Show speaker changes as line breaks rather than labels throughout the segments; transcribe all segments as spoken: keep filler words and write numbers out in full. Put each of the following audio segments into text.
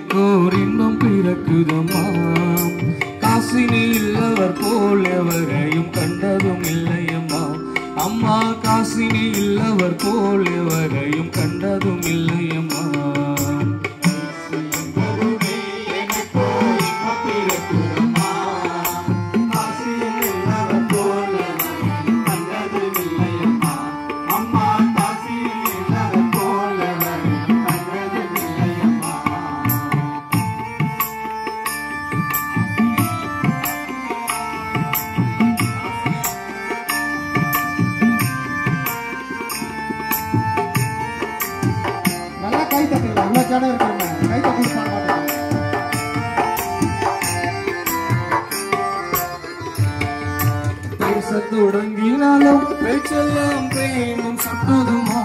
எனக்கு ஒரு இன்பம் பிறக்குதம்மா. காசினி இல்லவர் போல் எவரையும் கண்டதும் இல்லையம்மா. அம்மா காசினி இல்லவர் போல் எவரையும் கண்டதும் இல்லையம்மா. தொடங்கினாலும் பேச்செல்லாம் பிரேமம் சொன்னதுமா.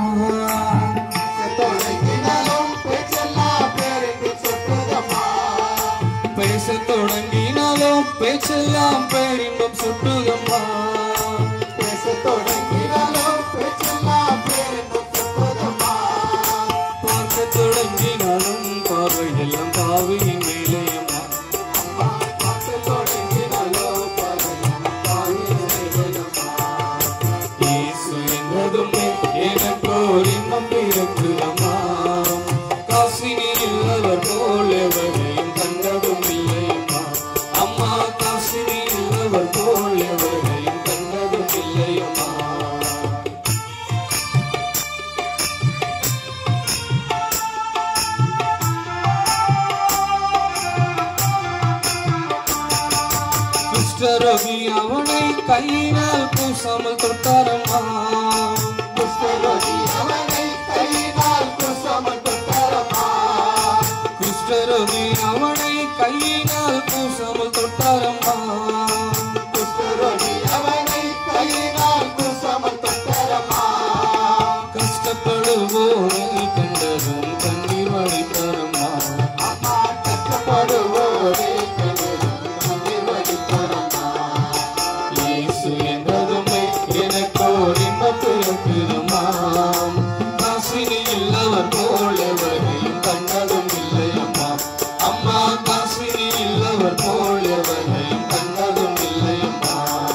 பேச தொடங்கினாலும் பேச்செல்லாம் பேரின்பம் சுட்டுதம்மா. பேச தொடங்கினாலும் பேச்செல்லாம் பேரின்பம் சுட்டுதம்மா. பார்க்க தொடங்கினாலும் பார்வையெல்லாம் பாவியின் மேலேயம்மா. காசினி இல்லவர் போல் எவரையும் கண்டதும் இல்லையம்மா. அம்மா காசினி இல்லவர் போல் எவரையும் கண்டதும் இல்லையம்மா. குஷ்டரோகி அவனை கையினால் பூசாமல் தொட்டாரம்மா. குஷ்டரோகி அவனை கையினால் பூசாமல் தொட்டாரம்மா. குஷ்டரோகி அவனை கையினால் பூசாமல் தொட்டாரம்மா. குஷ்டரோகி அவனை கையினால் பூசாமல் தொட்டாரம்மா. கஷ்டப்படுவோரை கண்டதும் கண்ணீர் வடித்தாரம்மா. அம்மா கஷ்டப்படுவோரை காசினி இல்லவர் போல் எவரையும் கண்டதும் இல்லையம்மா. அம்மா காசினி இல்லவர் போல் எவரையும் கண்டதும் இல்லையம்மா.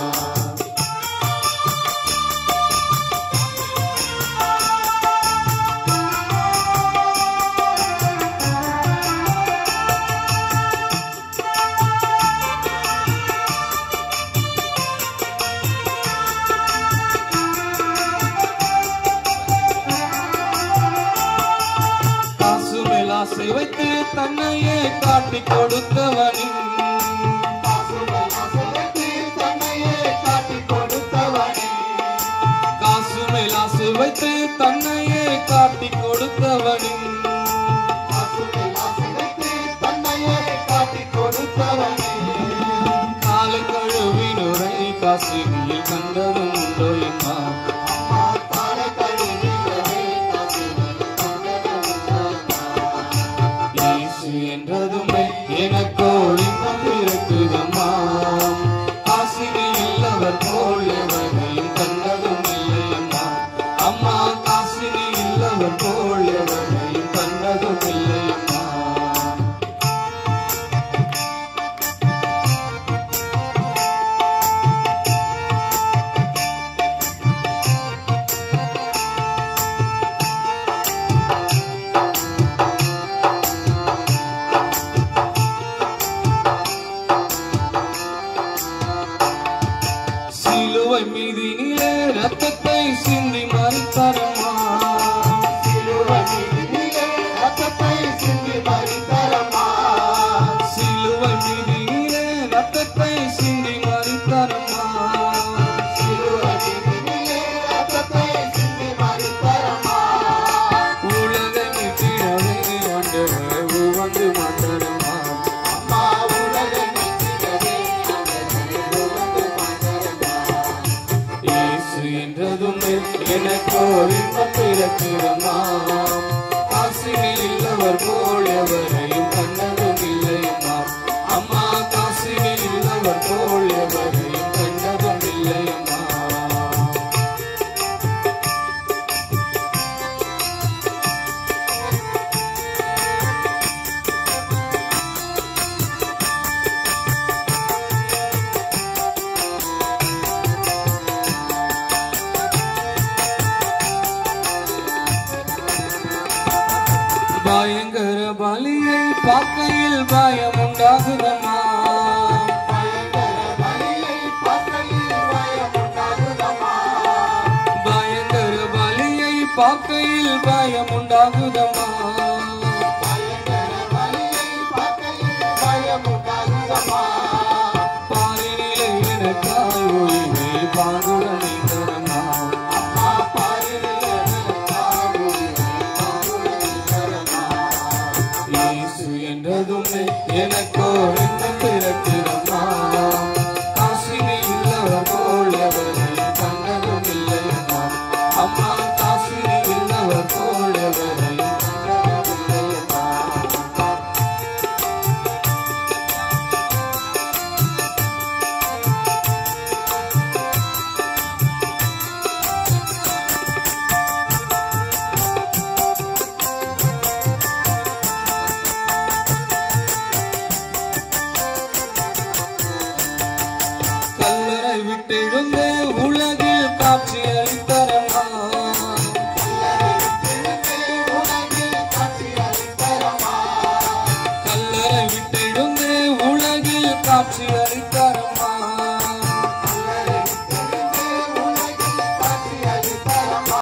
ஆசை வைத்து தன்னையே காட்டி கொடுத்தவனின் காசு மேல் ஆசை வைத்து தன்னையே காட்டி கொடுத்தவனின் காலை கழுவினுரை காசினியில் கண்டதும் உண்டோ எம்மா. என்றதுமே எனக்கு இன்பம் இருக்குதம்மா. காசினி இல்லவர் போல் எவரையும் கண்டதும் இல்லையம்மா. அம்மா காசினி இல்லவர் போல் எவரையும் கண்டதும் இல்லையம்மா. சிலுவை மீதினிலே ரத்தத்தை சிந்தி மரித்தாரம்மா. சிலுவை மீதினிலே ரத்தத்தை சிந்தி மரித்தாரம்மா. சிலுவை மீதினிலே ரத்தத்தை சிந்தி மரித்தாரம்மா. சிலுவை மீதினிலே ரத்தத்தை சிந்தி மரித்தாரம்மா. உலகை மீட்டிடவே ஆண்டவர் உவந்து மாட்டாரம்மா. அம்மா உலகை மீட்டிடவே என்றதுமே எனக்கு இன்பம் பிறக்குதம்மா. காசினி இல்லவர் போல் எவரையும் கண்டதும் இல்லையம்மா. அம்மா காசினி இல்லவர் போல் எவரையும் கண்டதும் இல்லையம்மா. பார்க்கையில் பயம் உண்டாகுதம்மா. பயங்கர பலியை பார்க்கையில் பயம் உண்டாகுதம்மா. பாரினிலே எனக்காய் ஒளிவே பான்